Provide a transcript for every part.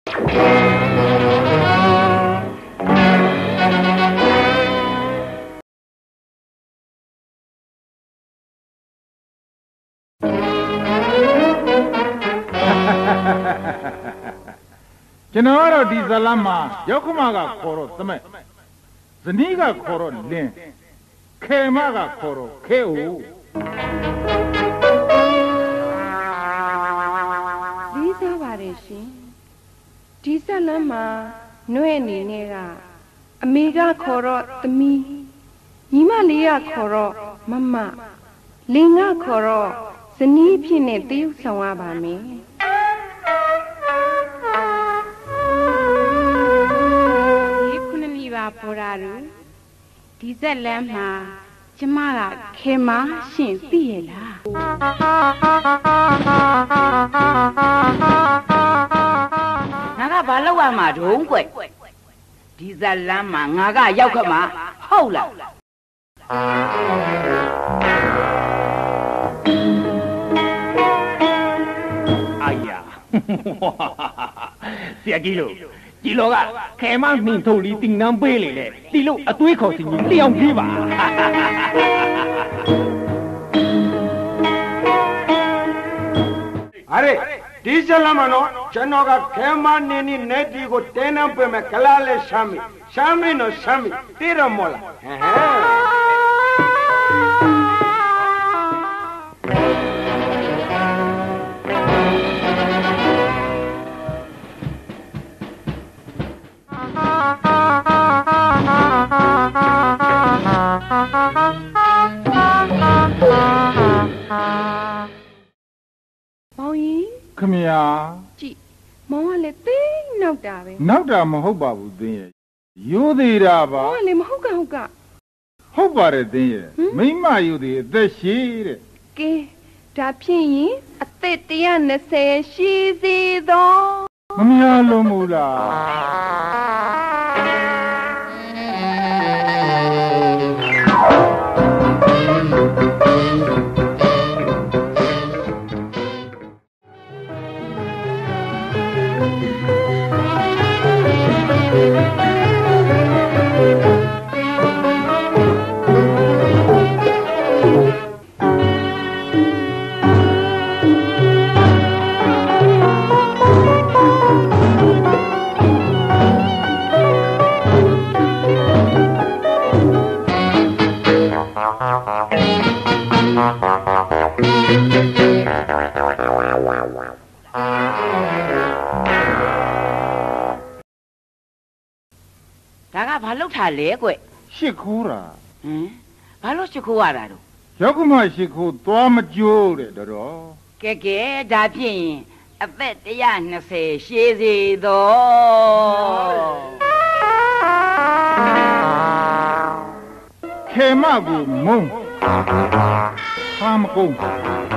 ကျွန်တော်ကတော့ဒီဇလမ်းမှာရောက်ခမကခေါ်တော့သမက်ဇနီးကခေါ်တော့လင်းခေမကခေါ်တော့ခဲအိုလေးစားပါတယ်ရှင်ဒီဇလမ်းမှာနှွဲ့အနေနဲ့ကအမေကခေါ်တော့သမီးညီမလေးကခေါ်တော့မမလင်ကခေါ်တော့ဇနီးဖြစ်နေတရုပ်ဆောင်ရပါမယ်ပေါ်လာလို့ဒီဇက်လမ်းမှာကျမကခေမရှင်သိရလားငါကဘာလောက်ရမှာတုံးကွဒီဇက်လမ်းမှာငါကရောက်ခမှာဟုတ်လား哎呀，ဆရာကြီးလို့ဒီလောကခဲမနှင်ထုတ်ပြီးတင်နှမ်းပေးလေလေဒီလိုအသွေးခေါ်စီကြီးလျောင်ပြေးပါအဲ့ဒီဇလမ်းမနော်ကျွန်တော်ကခဲမနေနေနဲ့ဒီကိုတဲနှမ်းပေးမယ်ကလာလဲရှာမိနော်ရှာမိတိရမောလားမောင်ကြီးခမရကြည့်မောင်ကလည်းသိနောက်တာပဲနောက်တာမဟုတ်ပါဘူးသင်ရဲ့ရိုးသေးတာပါမောင်ကလည်းမဟုတ်ကဟုတ်ပါတယ်သင်ရဲ့မိမရိုးသေးအသက်ရှိတဲ့ကဲဒါဖြစ်ရင်အသက်120ရှိစေတော့မများလို့မို့လားဒါကဘာလောက်ထားလဲကွရှစ်ခိုးတာဘာလို့ရှစ်ခိုးရတာတော့ရောက်ခမရှိခိုးသွားမကြိုးတဲ့တော်ကဲဒါဖြစ်ရင်အသက်120ရှည်စေတော့ခေမကူမုံဟာမကုန်း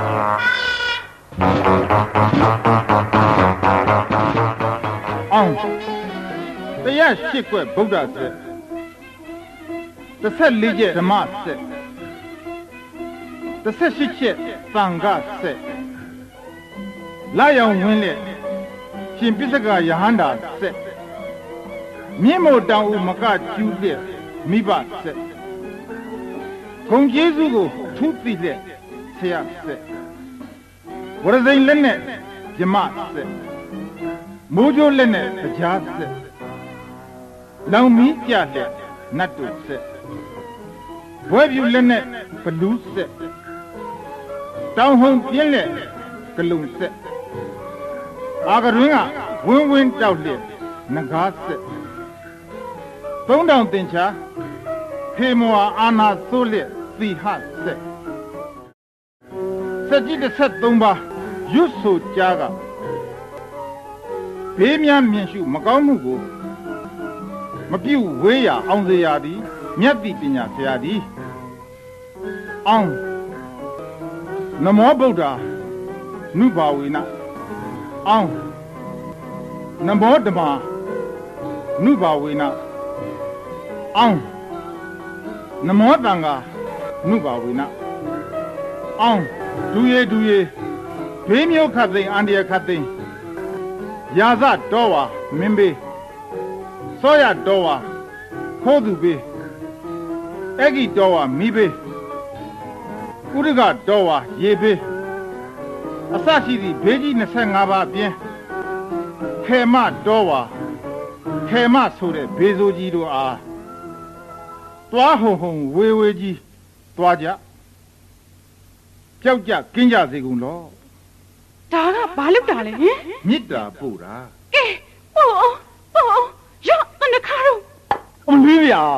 အောင်တရားရှိခွဲဗုဒ္ဓဆက်14ချက်ဓမ္မဆက်18ချက်သံဃာဆက်လာရောင်ဝင်းလက်ရှင်ပစ္စကယဟန္တာဆက်မြင့်မို့တောင်ဦးမကကျူးလက်မိဘဆက်ဂုံကျေးဇူးကိုထူးသိလက်ဆရာဆက်ဝရဇိန်လက်နဲ့မြမဆက်မိုးကြိုးလက်နဲ့ကြားဆက်လောင်မီးပြလက်နတ်တို့ဆက်ဘွဲပြူလက်နဲ့ဘလူးဆက်တောင်ဟုံပြင်းလက်ဂလုံဆက်အာကရွင်းကဝင်းဝင်းတောက်လက်နဂါးဆက်3000တင်ချာဖေမောအာနာသိုးလက်သီဟဆက်စက်ကြီး13ပါးရွတ်ဆိုကြားကဘေးများမြင်ရှုမကောင်းမှုကိုမပြုတ်ဝေးရအောင်စေရသည်မြတ်တိပညာဆရာသည်အောင်နမောဗုဒ္ဓနုဘာဝေနအောင်နမောဓမ္မနုဘာဝေနအောင်နမောတံဃာနုဘာဝေနအောင်ဒူရေဘေးမျိုးခတ်သိမ်းအန္တရာယ်ခတ်သိမ်းရရာဇတော်ဝါမင်းဘေးစောရတော်ဝါခိုးသူဘေးအဲ့ဒီတော်ဝါမိဘေးဥရကတော်ဝါရေဘေးအစရှိသည့်ဘေးကြီး25ပါးအပြင်ခေမတော်ဝါခေမဆိုတဲ့ဘေးစိုးကြီးတို့အားတွားဟုံဝေဝေကြီးတွားကြကြောက်ကြကင်းကြစေကုန်လောဒါကဘာလုပ်တာလဲဟင်မေတ္တာပို့တာကဲပို့ရောတနခါတော့အမလေးဗျာ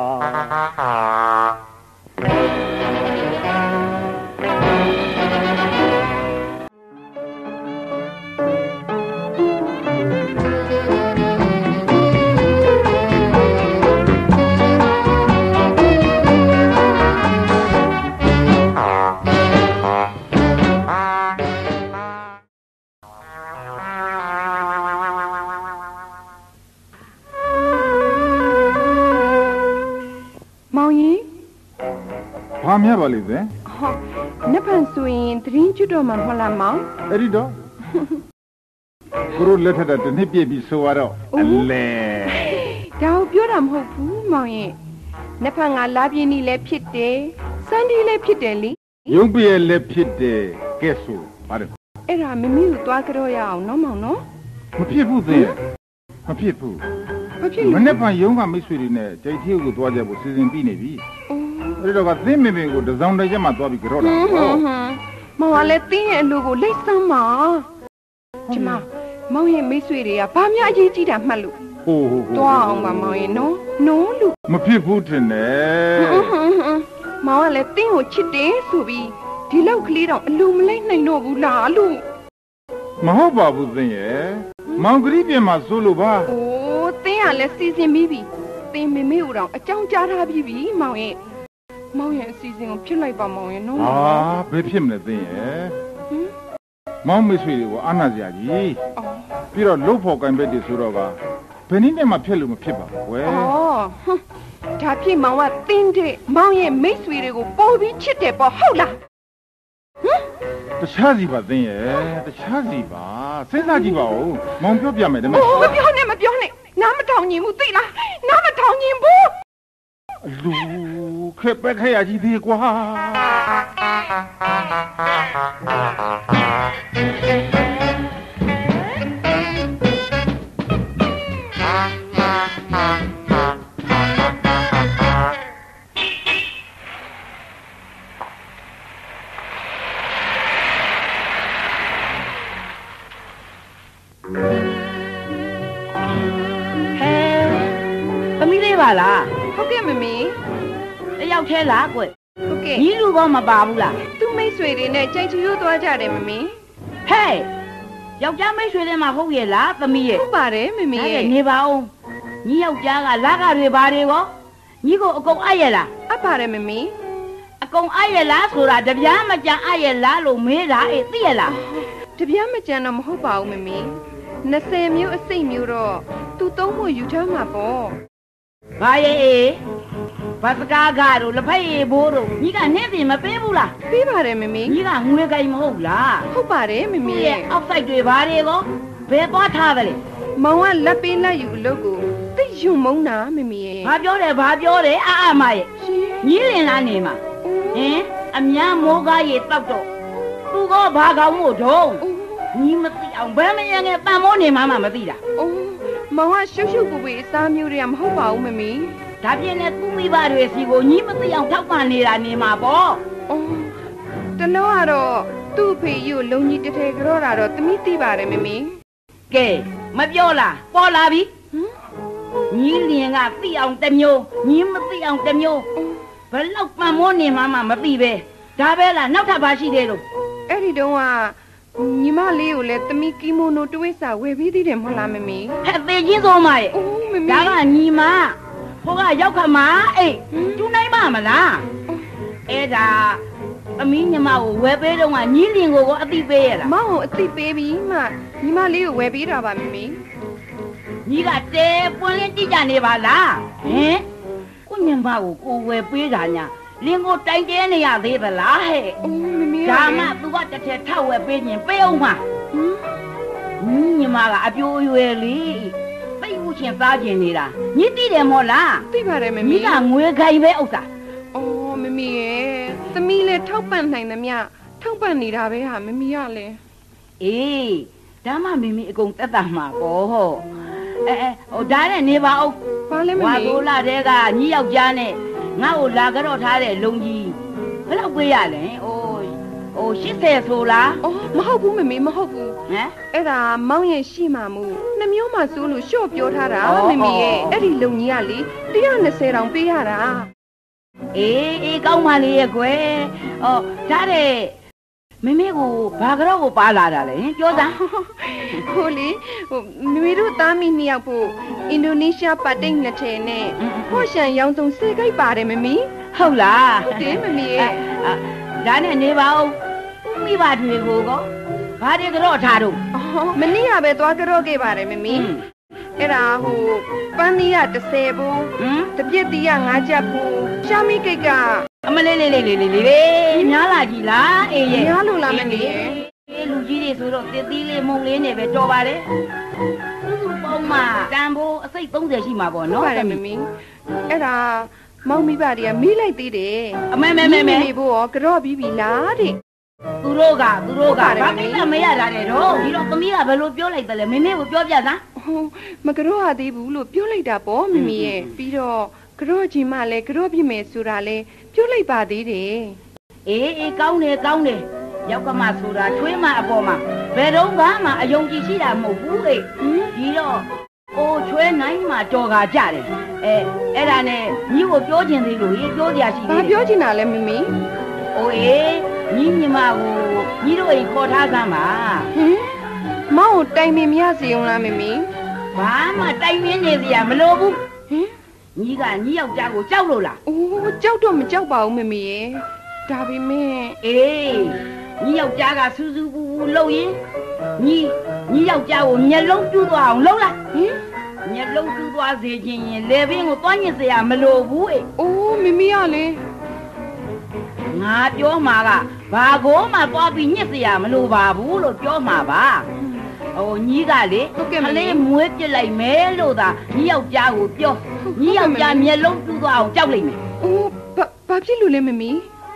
ဘာမြတ်ပါလိမ့်မယ်ဟောနှစ်ဖန်ဆိုရင်သတရင်ကျွတ်တော့မှမဟုတ်လားမောင်အဲ့ဒီတော့ကိုရိုလက်ထက်တာတစ်နှစ်ပြည့်ပြီဆိုတော့အလဲဒါကိုပြောတာမဟုတ်ဘူးမောင်ရဲ့နှစ်ဖန်ကလာပြင်းနီလည်းဖြစ်တယ်စန်းဒီလည်းဖြစ်တယ်လေရုပ်ပြည့်လည်းဖြစ်တယ်ကဲဆိုပါတယ်အဲ့ဒါမမီကိုသွားကြတော့ရအောင်နော်မောင်နော်မဖြစ်ဘူးသေးမဖြစ်ဘူးမနေ့ကရုံးကမိတ်ဆွေတွေနဲ့ကြိတ်ထီကိုသွားကြဖို့စီစဉ်ပြီးနေပြီအဲ့တော့ကသင်းမေမေကိုတစောင်းတစ်ချက်မှသွားပြီးကြောက်တာမောင်ကလည်းသင်းရဲ့အလိုကိုလိုက်စမ်းပါကျမမောင်ရဲ့မိတ်ဆွေတွေကဘာများအရေးကြီးတာမှတ်လို့ဟုတ်သွားအောင်ပါမောင်ရဲ့နော်လို့မဖြစ်ဘူးထင်တယ်မောင်ကလည်းသင်းကိုချစ်တယ်ဆိုပြီးဒီလောက်ကလေးတော့အလိုမလိုက်နိုင်တော့ဘူးလားလို့မဟုတ်ပါဘူးသင်းရဲ့မောင်ကလေးပြင်မှာစိုးလို့ပါသင်းကလည်းစီစဉ်ပြီးပြီသင်းမေမေကိုတော့အကြောင်းကြားထားပြီးပြီမောင်ရဲ့အစီအစဉ်ကိုဖြစ်လိုက်ပါမောင်ရဲ့နော်ဘယ်ဖြစ်မလဲသင်းရဲ့မောင်မေဆွေတွေကိုအာနာစရာကြီးပြီးတော့လှုပ်ဖို့ကံပဲတည်ဆိုတော့ကဘယ်နည်းနဲ့မှဖြစ်လို့မဖြစ်ပါဘူးကွယ်ဒါဖြစ်မောင်ကသင်းတဲ့မောင်ရဲ့မိတ်ဆွေတွေကိုပေါ်ပြီးချစ်တယ်ပေါ့ဟုတ်လားတခြားစီပါသင်းရဲ့တခြားစီပါစဉ်းစားကြည့်ပါဦးမောင်ပြောပြမယ်ဒါမှမပြောနဲ့နားမထောင်ညင်ဘူးသိလားနားမထောင်ညင်ဘူးလူခက်ပဲခက်ရကြီးသေးကွာပါလားဟုတ်ကဲ့မမီတယောက်ထဲလားကွဟုတ်ကဲ့ညီလူကောမပါဘူးလားသူ့မိတ်ဆွေတွေနဲ့ကြိုက်ချရိုးသွားကြတယ်မမီဟဲ့ယောက်ျားမိတ်ဆွေတွေမှာဟုတ်ရဲ့လားသမီးရဲ့ဟုတ်ပါတယ်မမီရဲ့နေပါဦးညီယောက်ျားကလာကတွေဘာတွေကောညီကိုအကုန်အပ်ရဲ့လားအပ်ပါတယ်မမီအကုန်အပ်ရဲ့လားဆိုတာတပြားမကြံအပ်ရဲ့လားလို့မေးတာအေးသိရဲ့လားတပြားမကြံတော့မဟုတ်ပါဘူးမမီ20မျိုးအစိတ်မျိုးတော့သူသုံးဖို့ယူထားမှာပေါ့ဘာရဲ့ဘာစကားကားတို့လက်ဖက်ရည်ဘိုးတို့ညီကနေ့စဉ်မပေးဘူးလားပေးပါတယ်မမီညီကငွေကြိုင်မဟုတ်လားဟုတ်ပါတယ်မမီရဲ့အောက်ဆိုင်တွေဘာတွေကောဘယ်သွားထားတယ်မောင်ကလက်ပေးလက်ယူအလုပ်ကိုသိယုံမုန်းတာမမီရဲ့ဘာပြောတယ်အာမရဲ့ညီလင်လားနေမှာဟင်အများမောကားရည်တောက်တော့သူကဘာကောင်းမို့တော့ညီမသိအောင်ဘယ်မရငယ်တန်မိုးနေမှမသိတာမောင်ကရှုပ်ပူအစားမျိုးတွေကမဟုတ်ပါဘူးမမီဒါပြင်နဲ့သူ့မိဘတွေစီကိုညီမသိအောင်ထောက်ပံ့နေတာနေမှာပေါ့တလုံးကတော့သူ့ဖေကြီးကိုလုံကြီးတထဲကြောတာတော့သမီးသိပါတယ်မမီကဲမပြောလားပေါ်လာပြီညီလင်ကသိအောင်တစ်မျိုးညီမသိအောင်တစ်မျိုးဘယ်လောက်ပံမိုးနေမှမသိပဲဒါပဲလားနောက်ထပ်ပါရှိသေးလို့အဲ့ဒီတုန်းကညီမလေးကိုလည်းသမီးကီမိုနိုတွဲစာဝယ်ပြီးသေးတယ်မဟုတ်လားမမီဟဲ့သေချင်းစောမရဲ့ဒါကညီမဟိုကရောက်ခမအေးသူနိုင်မလားအဲ့ဒါသမီးညီမကိုဝယ်ပေးတော့ကညီလင်ကိုအသိပေးရလားမောင်ကိုအသိပေးပြီးမှညီမလေးကိုဝယ်ပေးတာပါမမီညီကတဲပွင့်လင်းကြည့်ကြနေပါလားဟင်ကိုညီမကိုဝယ်ပေးတာညာလင်ကိုတိုင်တဲနေရသေးသလားဟဲ့မမီဒါမှသူကတစ်ထက်ထောက်ဝယ်ပေးရင်ပေးအောင်မှာညီမကအပြိုးရွယ်လေးသိဦးချင်းစားကျင်နေတာညီသိတယ်မို့လားသိပါတယ်မမီမိကငွေခိုင်ပဲဥစ္စာအော်မမီရဲ့သမီးလည်းထောက်ပံ့နိုင်သမျှထောက်ပံ့နေတာပဲဟာမမီကလည်းအေးဒါမှမိမိအကုန်တက်တာမှာပေါ့ဟိုဒါနဲ့နေပါဦးဘာလဲမမီဝါဆိုလာတဲ့ကညီယောက်ျားနဲ့ငါ့ကိုလာကြတော့ထားတဲ့လုံကြီးဘယ်လောက်ပေးရလဲအိုး80ဆိုလားအော်မဟုတ်ဘူးမမီမဟုတ်ဘူးဟမ်အဲ့ဒါမောင်ရဲ့ရှိမှမို့နှမျိုးမှစိုးလို့ရှော့ပြောထားတာမမီရဲ့အဲ့ဒီလုံကြီးကလေ120တောင်ပေးရတာအေးကောင်းပါလေရဲ့ကွယ်ဒါတဲ့မိမိကိုဘာကြောက်ကိုပါလာတာလဲပြောသားဟိုလေမမီတို့သားမိ2ယောက်ဖို့အင်ဒိုနီးရှားပတ်တိတ်နှစ်ထည်နဲ့ဟော့ရှန်ရောင်းစုံ10ခိုက်ပါတယ်မမီဟုတ်လားဟုတ်တယ်မမီရဲ့ဒါနဲ့နေပါဦးမိဘတွေကိုကောဘာတွေကြော့ထားတော့အော်မနေ့ကပဲသွားကြော့ခဲ့ပါတယ်မမီအဲ့ဒါဟိုပန်းသီးက30ဘူးဟမ်တပြက်သီးက9ချက်ဘူးရှာမီကိတ်ကအမလေးများလာကြည်လားအေးရဲ့များလို့လားမမီရဲ့လူကြီးတွေဆိုတော့တစ်သီးလေးမုံလေးနဲ့ပဲတော်ပါတယ်စုပေါင်းမှာတန်ဖိုးအစိတ်30ရှိမှာပေါ့ဟုတ်နော်ပါတယ်မမီအဲ့ဒါမောင်မိဘတွေကမီးလိုက်သေးတယ်အမေမိဖို့ရောကြော့ပြီးပြီလားတဲ့သူတို့ကဘာကိစ္စမရတာတဲ့တော့ဒီတော့သမီးကဘယ်လိုပြောလိုက်တယ်လဲမမေကိုပြောပြစမ်းဟိုမကြော့ရသေးဘူးလို့ပြောလိုက်တာပေါ့မမီရဲ့ပြီးတော့ကြော့ကြီးမှလည်းကြော့ပြမယ်ဆိုတာလဲပြောလိုက်ပါသေးတယ်အေးကောင်းတယ်ရောက်ကမှဆိုတာထွေးမအပေါ်မှာဘယ်တော့မှအယုံကြည်ရှိတာမဟုတ်ဘူးလေဒီတော့ချွဲနိုင်မှတော်ကကြတယ်အဲ့ဒါနဲ့ညီကိုပြောချင်သေးလို့ပြောကြရှိသေးတယ်ဘာပြောချင်တာလဲမမီညီမကိုညီတို့အိမ်ခေါ်ထားစမ်းပါဟင်မောင်ကိုတိုင်ပင်မရစေအောင်လားမမီဘာမှတိုင်ပင်နေစရာမလိုဘူးဟင်ညီကညီယောက်ျားကိုကြောက်လို့လားအိုးကြောက်တော့မကြောက်ပါဘူးမမီရဲ့ဒါပေမဲ့ညီယောက်ျားကစူးစူးပူပူလှုပ်ရင်ညီယောက်ျားကိုမျက်လုံးပြူးသွားအောင်လှုပ်လိုက်ဟင်မျက်လုံးပြူးသွားစေခြင်းရင်လေပင်ကိုတွားညစ်စရာမလိုဘူးအိုးမမီကလေငါပြောမှာကဘာကိုမှသွားပြီးညစ်စရာမလိုပါဘူးလို့ပြောမှာပါညီကလေကလေးမွေးပြစ်လိုက်မယ်လို့သာညီယောက်ျားကိုပြောညီယောက်ျားမျက်လုံးပြူးသွားအောင်ကြောက်လိုက်မယ်အိုးဘာဖြစ်လို့လဲမမီ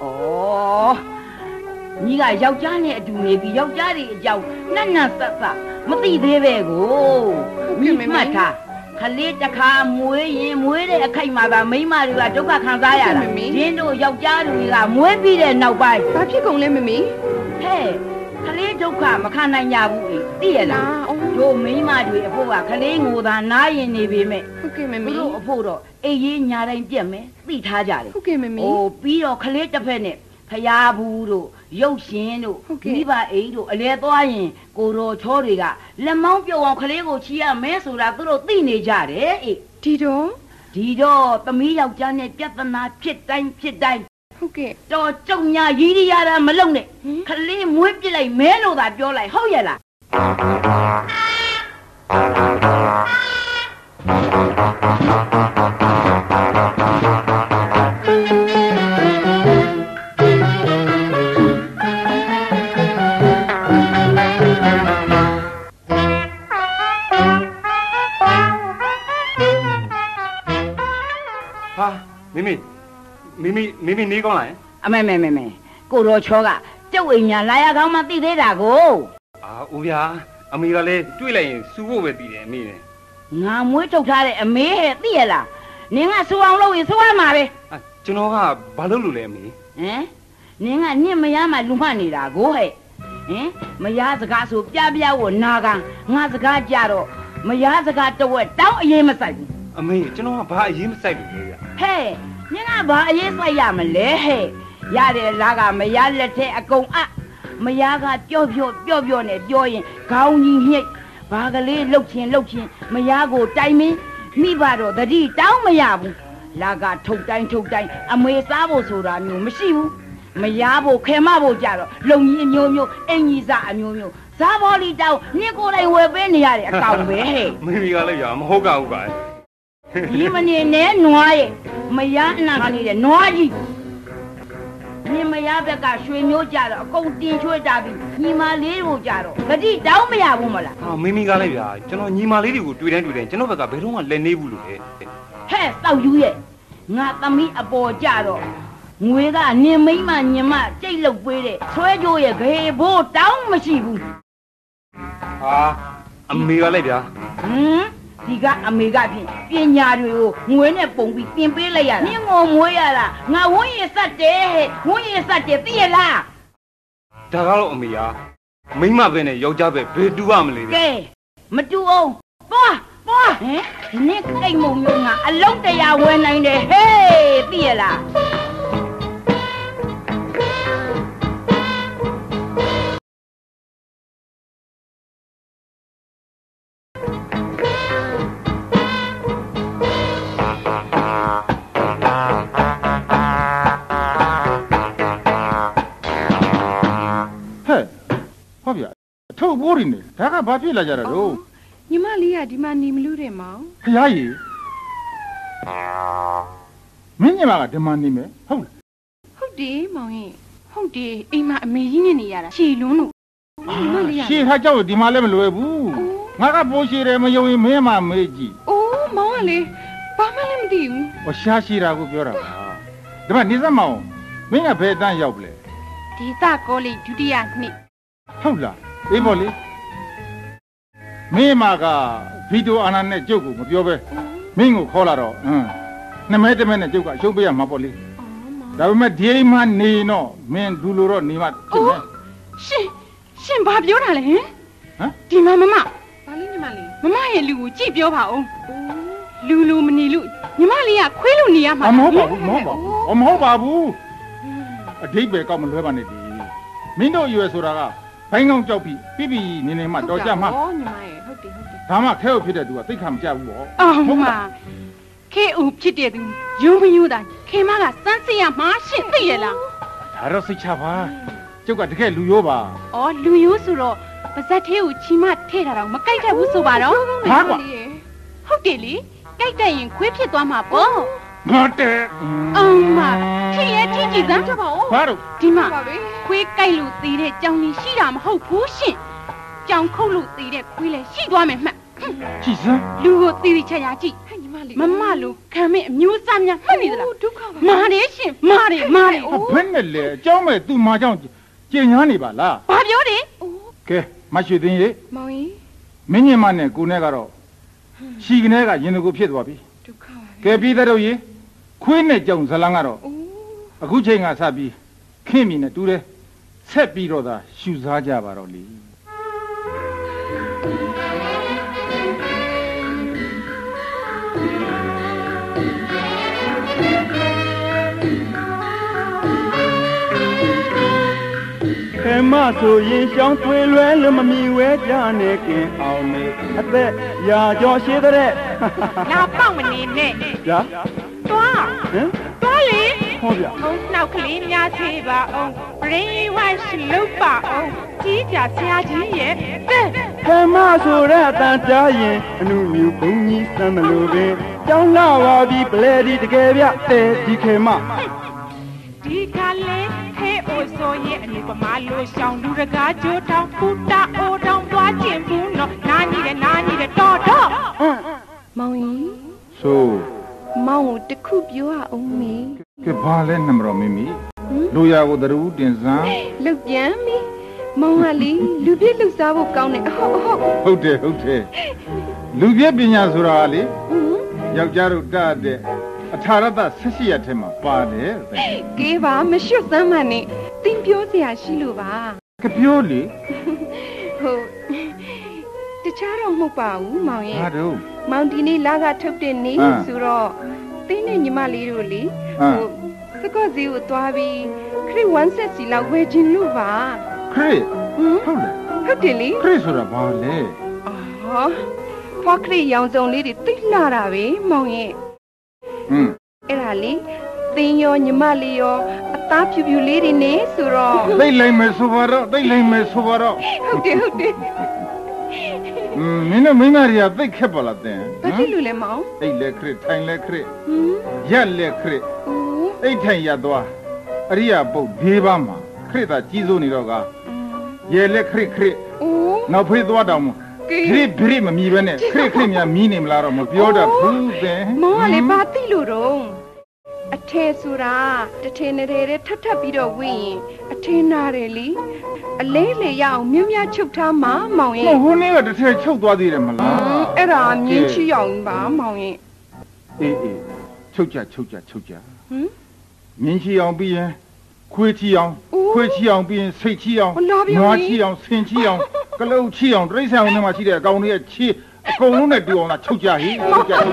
ညီကယောက်ျားနဲ့အတူနေပြီးယောက်ျားတွေအကြောင်းနှက်ဆက်မသိသေးပဲကိုညီမှတ်ထားခလေးတစ်ခါမွေးရင်မွေးတဲ့အခိုက်မှာသာမိန်းမတွေကဒုက္ခခံစားရတာဒင်းတို့ယောက်ျားတွေကမွေးပြီးတဲ့နောက်ပိုင်းဘာဖြစ်ကုန်လဲမမီဟဲ့ခလေးဒုက္ခမခံနိုင်ကြဘူးသိရလားတို့မိန်းမတွေအဖို့ကခလေးငိုသာနားရင်နေပေမဲ့ဟုတ်ကဲ့မမီတို့အဖို့တော့အေးရေးညာတိုင်းပြက်မယ်သိထားကြတယ်ဟုတ်ကဲ့မမီပြီးတော့ခလေးတစ်ဖက်နဲ့ဖျားဘူးတို့ရုပ်ရှင်တို့မိဘအိမ်တို့အလဲသွားရင်ကိုတော်ချောတွေကလက်မောင်းပြုတ်အောင်ခလေးကိုချီရမဲဆိုတာသူတို့သိနေကြတယ်ဒီတော့သမီးယောက်ျားနဲ့ပြဿနာဖြစ်တိုင်းဟုတ်ကဲ့တော်ကြုံညာရည်ရရတာမလုံနဲ့ခလေးမွေးပြစ်လိုက်မဲလို့သာပြောလိုက်ဟုတ်ရဲ့လားမိမိနေကောင်းလားအမေကိုတော်ချောကကျုပ်အိမ်ညာလာရကောင်းမှသိသေးတာကိုဦးဗျာအမေကလည်းတွေ့လိုက်ရင်စူဖို့ပဲတည်တယ်အမေနဲ့ငါမွေးထုတ်ထားတဲ့အမေဟဲ့သိရလားနင်ကစူအောင်လုပ်ရင်စူရမှာပဲကျွန်တော်ကဘာလုပ်လို့လဲအမေနင်ကနင့်မရမှလူမှနေတာကိုဟဲ့မရစကားဆိုပြဝနာကငါစကားကြတော့မရစကားတဝက်တောင်းအရေးမဆိုင်ဘူးအမေကျွန်တော်ကဘာအရေးမဆိုင်ဘူးလေဗျဟဲ့နင်ကဘာအရေးဆိုင်ရမလဲဟဲ့ရတဲ့လားကမရလက်ထဲအကုန်မရကပြော့နဲ့ပြောရင်ခေါင်းကြီးညှိတ်ဘာကလေးလှုပ်ချင်းမရကိုတိုင်မင်းမိဘတော့တတိတောင်းမရဘူးလာကထုတ်တိုင်းအမွေစားဖို့ဆိုတာမျိုးမရှိဘူးမရဖို့ခဲမဖို့ကြတော့လုံကြီးအမျိုးအင်ကြီးစားအမျိုးစားဘောလီတောင်းနင့်ကိုယ်တိုင်ဝယ်ပေးနေရတဲ့အကောင်ပဲဟဲ့မိမိကလည်းရမဟုတ်ကဘူးပါဒီမနေနဲ့နွားရဲ့မရအနာကနေတဲ့နွားကြီးမြင်မရဘက်ကရွှေမျိုးကြတော့အကုန်တင်ချွေးတာပြီညီမလေးတို့ကြတော့ဂတိတောင်းမရဘူးမလားဟာမင်းကလည်းဗျာကျွန်တော်ညီမလေးတွေကိုတွေ့တိုင်းကျွန်တော်ဘက်ကဘယ်တော့မှလက်နေဘူးလို့လေဟဲ့တောက်ယူရဲ့ငါသမီးအပေါ်ကြတော့ငွေကနင်မိမညမကြိတ်လုတ်ပေးတဲ့ဆွဲကြိုးရဲ့ဂေဘိုးတောင်းမရှိဘူးဟာအမေကလည်းဗျာဒီကအမေကဖြင့်ပညာတွေကိုငွေနဲ့ပုံပြီးတင်ပေးလိုက်ရတာမြင့်ငုံမွေးရတာငါဝန်းရည်ဆက်တယ်ဟဲ့ဝန်းရည်ဆက်တယ်သိရလားဒါကတော့အမေကမိမပဲနဲ့ယောက်ျားပဲဘယ်တူရမလဲကဲမတူအောင်သွားဟင်ဒီနေ့ကိတ်မုံမျိုးငါအလုံး100ဝယ်နိုင်တယ်ဟေးသိရလားထုတ်ဖို့နေဒါကဘာဖြစ်လာကြတာတော့ညီမလေးကဒီမှာနေမလို့တယ်မောင်ဖယားကြီးမင်းညီမကဒီမှာနေမယ်ဟုတ်တယ်မောင်ရင်ဟုတ်တယ်အိမ်မှာအမေကြီးနဲ့နေရတာရှည်လွန်းလို့ညီမလေးကရှည်ထားကြောက်ဒီမှာလည်းမလွယ်ဘူးငါကပိုးရှည်တယ်မယုံရင်မင်းမမေးကြည့်အိုးမောင်ကလေဘာမှလည်းမသိဘူးဟောရှားရှိတာကိုပြောတာပါဒါမှနေစမ်းမအောင်မင်းကဘယ်အတန်းရောက်ပလဲဒီသကောလေးဒုတိယနှစ်ဟုတ်လားအေးပေါ့လေမင်းမကဗီတိုအာနာနဲ့ကျုပ်ကိုမပြောပဲမင်းကိုခေါ်လာတော့နှစ်မဲတစ်မဲနဲ့ကျုပ်ကရှုပ်ပေးရမှာပေါ့လေဒါပေမဲ့ဒီအိမ်မှာနေတော့မင်းဒူလိုတော့နေမှဖြစ်မယ်ရှင်ဘာပြောတာလဲဟမ်ဒီမှာမမဘာလေးညီမလေးမမရဲ့လူကိုကြည့်ပြောပါဦးလူမနေလို့ညီမလေးကခွေးလို့နေရမှာမဟုတ်ပါဘူးမဟုတ်ပါဘူးအဓိပ္ပာယ်ကောက်မလွဲပါနဲ့ဒီမင်းတို့ရွယ်ဆိုတာကဘိုင်းကောင်းကြောက်ပြီးပြနေမှတော်ကြမှာဩညီမရဲ့ဟုတ်တယ်ဒါမှခဲဥဖြစ်တဲ့သူကသိခါမကြဘူးပေါ့ဟုတ်မှာခဲဥဖြစ်တဲ့သူယုံမယုံတာခဲမကစမ်းစစ်ရမှာရှင့်သိရလားဒါတော့စိတ်ချပါကျုပ်ကတကယ်လူရိုးပါဩလူရိုးဆိုတော့ပါဇက်သေးကိုချီမထဲ့တာတော့မကြိုက်တတ်ဘူးဆိုပါတော့ဟာကွာဟုတ်တယ်လေကြိုက်တတ်ရင်ခွေးဖြစ်သွားမှာပေါ့ငါတဲ့မထိရဲ့ထိကြည့်စမ်းကြပါဦးဘာလို့ဒီမှာခွေးကြိုက်လို့သေးတဲ့ကြောင်ကြီးရှိတာမဟုတ်ဘူးရှင်ကြောင်ခုတ်လို့သေးတဲ့ခွေးလည်းရှိသွားမယ်မှတ်ကြည့်စမ်းလူကိုသေးသေးချာချာကြည့်မမလို့ခံမဲ့အမျိုးသားများမှတ်နေသလားဒုက္ခမာတယ်ရှင်မာတယ်ဘယ်နဲ့လဲအเจ้าမဲ့သူ့မာကြောင့်ကျင်ညာနေပါလားဘာပြောတယ်ကဲမရွှေသိန်းရေမောင်ကြီးမင်းညမနဲ့ကိုနဲ့ကတော့ရှီကနေကရင်တကူဖြစ်သွားပြီဒုက္ခပါကဲပြီးတဲ့တော့ရေခွေးနဲ့ကြောင်ဇလန်းကတော့အခုချိန်ကစပြီးခင်းမိနဲ့တူတယ်ဆက်ပြီးတော့သာရှူစားကြပါတော့လေခဲမဆိုရင်ရှောင်းသွေးလွဲလို့မမီဝဲကြနေခင်အောင်နေအသက်ရာကျော်ရှိတဲ့လာပေါက်မနေနဲ့ဗျာသွားသွားလေဟောဗျာနှောက်ကလေးများသေးပါအောင် brain wash လုပ်ပါအောင်ကြီးကြဆရာကြီးရဲ့ခဲမဆိုတဲ့အတန်ကြားရင်အနုမြူဘုံကြီးစမ်းမလို့ပင်ကြောင်းလာပါပြီပလဲဒီတကယ်ဗျဒီခဲမဒီကလေးဟဲ့အိုဆိုရဲ့အနည်းပမာလို့ရှောင်းလူတကားကြိုးတောင်ပူတာအိုတောင်သွားခြင်းဘူးနော်နားကြီးတယ်တော်မောင်ကြီးဆိုမောင်ကိုတခုပြောရအောင်မေကဲဘာလဲနံပါတ်မမီလူရကိုတရူးတင်စမ်းလုတ်ပြန်ပြီမောင်ကလေလူပြည့်လှူစားဖို့ကောင်းတယ်ဟုတ်တယ်လူပြည့်ပညာဆိုတာလေယောက်ျားတို့တတ်တဲ့အထာရတ18ရက်ထဲမှာပါတယ်ကဲပါမရွှတ်စမ်းမှနဲ့တင်းပြောစရာရှိလို့ပါကပြောလေဟုတ်တခြားတော့မဟုတ်ပါဘူးမောင်ရဲ့ဟာတို့မောင်ဒီနေ့လာကထုတ်တဲ့နေ့ဆိုတော့တင်းနဲ့ညီမလေးတို့လေစကော့စီကိုသွားပြီးခရစ်1ဆက်စီလောက်ဝယ်ခြင်းလို့ပါခရစ်ဟုတ်လားဟုတ်တယ်လေခရစ်ဆိုတာဘာလဲအော်ဖွားခရစ်ရောင်စုံလေးတွေသိလာတာပဲမောင်ရဲ့အဲ့ဒါလေသင်ရောညီမလေးရောအသားဖြူဖြူလေးတွေနဲ့ဆိုတော့သိလိုက်မယ်ဆိုပါတော့ဟုတ်တယ်မင်းတို့မိန်းမတွေကသိခက်ပါလားတဲ့ဘာဖြစ်လို့လဲမောင်အိတ်လက်ခရစ်ထိုင်လက်ခရစ်ရက်လက်ခရစ်အိတ်ထိုင်ရသွားအရိယာပုတ်၄ပါးမှာခရစ်သာကြီးစိုးနေတော့ကရေလက်ခရစ်ခရစ်နောက်ဖေးသွားတောင်ခရစ်ခရစ်မမြည်ပဲနဲ့ခရစ်ခရစ်များမြည်နေမလားတော့မပြောတတ်ဘူးသင်မောင်ကလေဘာသိလို့တော့အထဲဆိုတာတထင်းနေတဲ့ထပ်ထပ်ပြီးတော့ဝင်းရင်အထင်းနာတယ်လीအလေးလေရအောင်မြင်းများချုပ်ထားမှာမောင်ရဲ့ဟိုနေ့ကတထည့်ချုပ်သွားသေးတယ်မလားအဲ့ဒါမြင်းချီအောင်ပါမောင်ရဲ့အေးချုပ်ကြမြင်းချီအောင်ပြီးရင်ခွေးချီအောင်ပြီးရင်စိတ်ချီအောင်နွားချီအောင်ဆင်ချီအောင်ကလုတ်ချီအောင်တရိษံအောင်ထဲမှာရှိတဲ့အကောင်တွေရဲ့ချီအကုန်လုံးနဲ့တူအောင်လားချုပ်ကြဟိချုပ်ကြ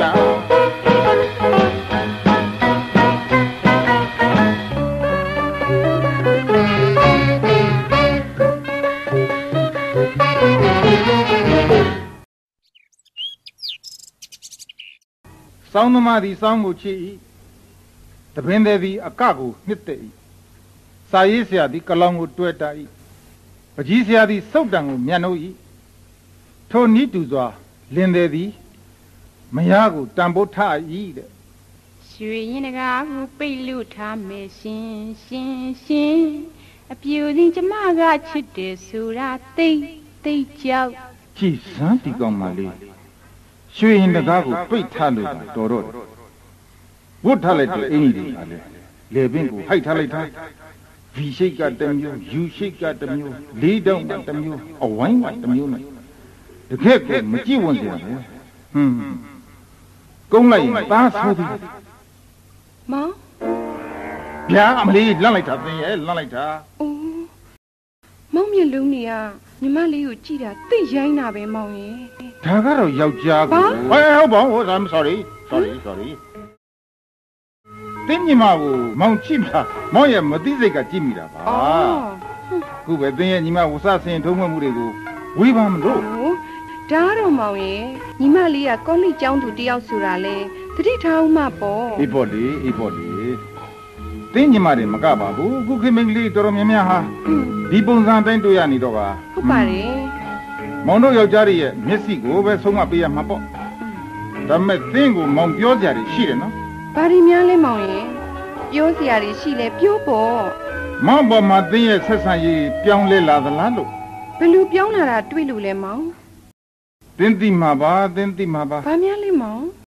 စောင်းသမားသည်စောင်းကိုချစ်၏တပင်သည်သည်အကကိုနှစ်သက်၏စာရေးဆရာသည်ကလောင်ကိုတွဲတာ၏ပကြီးဆရာသည်စုတ်တံကိုမျက်နှုတ်၏ထိုနည်းတူစွာလင်သည်သည်မယားကိုတံပိုးထား၏တဲ့ရွှေရင်တကားကိုပိတ်လို့ထားမယ်ရှင်အပြူစင်ကျမကချစ်တယ်ဆိုတာသိကြောက်ကြည်စမ်းဒီကောင်မလေးရွှေရင်တကားကိုပိတ်ထားလို့တော်တော့ဝတ်ထားလိုက်တဲ့အင်းကြီးတွေကလေပင်ကိုဟိုက်ထားလိုက်တာဗီရှိတ်ကတစ်မျိုးယူရှိတ်ကတစ်မျိုးလေးတောင်းကတစ်မျိုးအဝိုင်းကတစ်မျိုးနဲ့တကယ်ကိုမကြည့်ဝင်စရာပဲကုန်းလိုက်ရင်သားဆိုးသည်မောင်ဗျာအမလေးလန့်လိုက်တာသင်ရဲ့လန့်လိုက်တာအိုးမောင်မျက်လုံးတွေကညီမလေးကိုကြည့်တာသိရိုင်းတာပဲမောင်ရဲ့ဒါကတော့ယောက်ျားကိုဟုတ်ပါဘူး I'm sorry တင်းညီမကိုမောင်ကြည့်ပါမောင်ရဲ့မသိစိတ်ကကြည့်မိတာပါခုပဲတင်းရဲ့ညီမဝဆဆင်ထုံးမှမှုတွေကိုဝေးပါမလို့ဒါတော့မောင်ရဲ့ညီမလေးကကောလိကျောင်းသူတယောက်ဆိုတာလေသတိထားဦးမှာပေါ့အေးပေါ့လေတင်းညီမတွေမကပါဘူးခုခင်မင်းကလေးတော်တော်များများဟာဒီပုံစံတိုင်းတွေ့ရနေတော့ပါဟုတ်ပါတယ်မောင်တို့ယောက်ျားတွေရဲ့မျက်စိကိုပဲဆုံးမပေးရမှာပေါ့ဒါပေမဲ့တင်းကိုမောင်ပြောကြတယ်ရှိတယ်နော်ဘာဒီများလဲမောင်ရဲ့ပြောစရာတွေရှိလဲပြောပေါ့မောင်ပေါ်မှာတင်းရဲ့ဆက်ဆံရေးပြောင်းလဲလာသလားလို့ဘယ်လိုပြောင်းလာတာတွေ့လို့လဲမောင်တင်းတိမှာပါဘာများလဲမောင်